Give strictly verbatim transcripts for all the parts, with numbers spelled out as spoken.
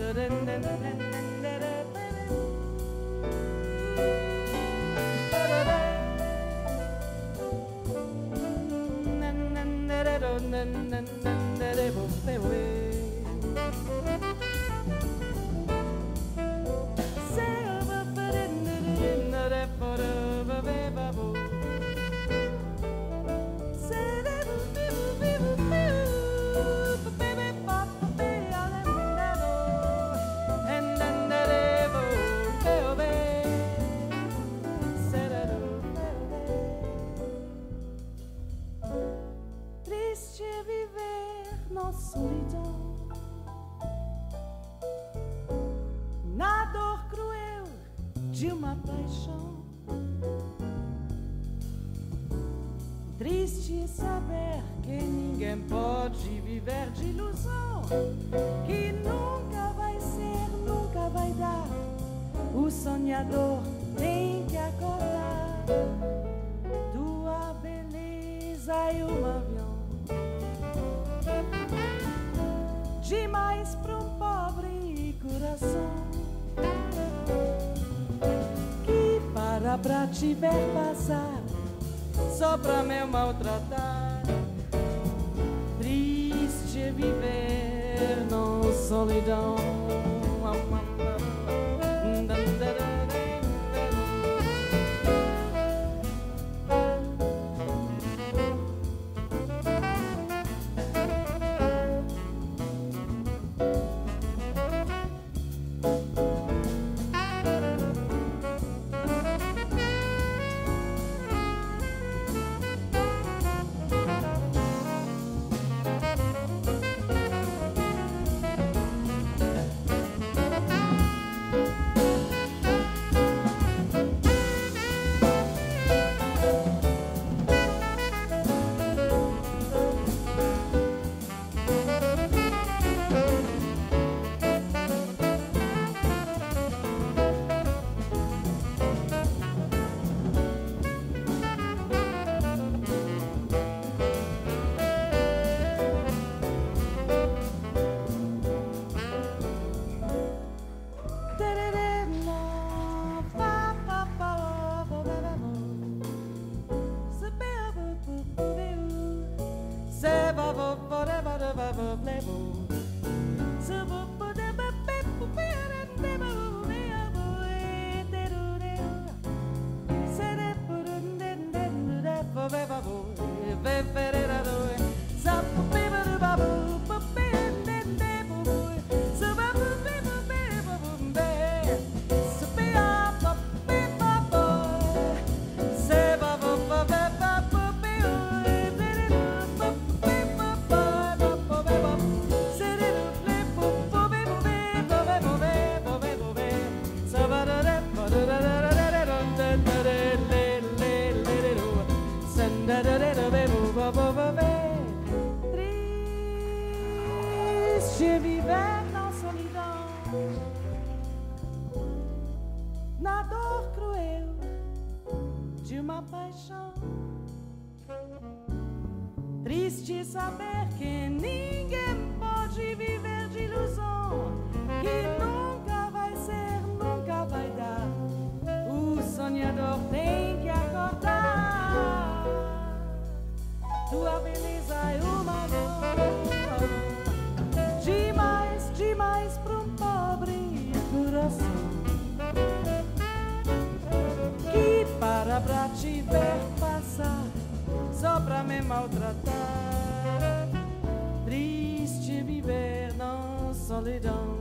Triste é viver na solidão, na dor cruel de uma paixão. Triste é saber que ninguém pode viver de ilusão, que nunca vai ser, nunca vai dar. O sonhador tem que acordar. Tua beleza é um avião demais para um pobre coração que para pra te ver passar só pra me maltratar. Triste é viver na solidão. Triste viver na solidão, na dor cruel de uma paixão. Triste saber que ninguém pode viver de ilusão, que nunca vai ser, nunca vai dar. O sonhador tem que acordar. Tua beleza é uma dor demais, demais para um pobre coração que para pra te ver passar só pra me maltratar. Triste viver na solidão.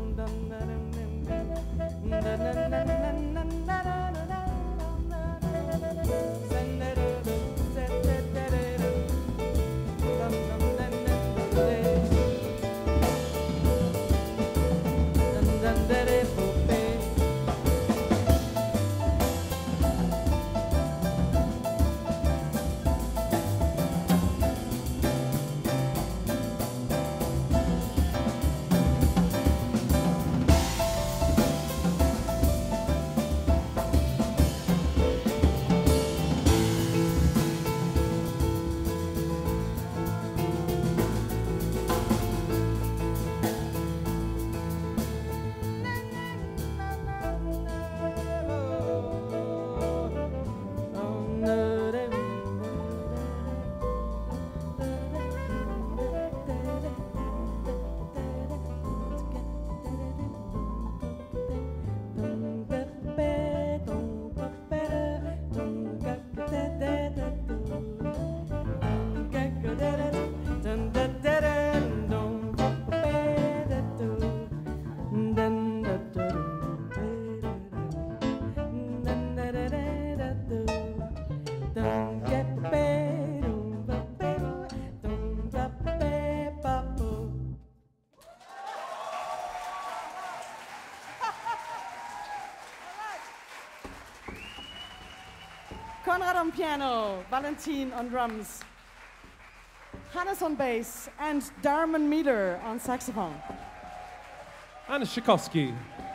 Konrad on piano, Valentin on drums, Hannes on bass, and Darmon Meader on saxophone. And Tzichowsky.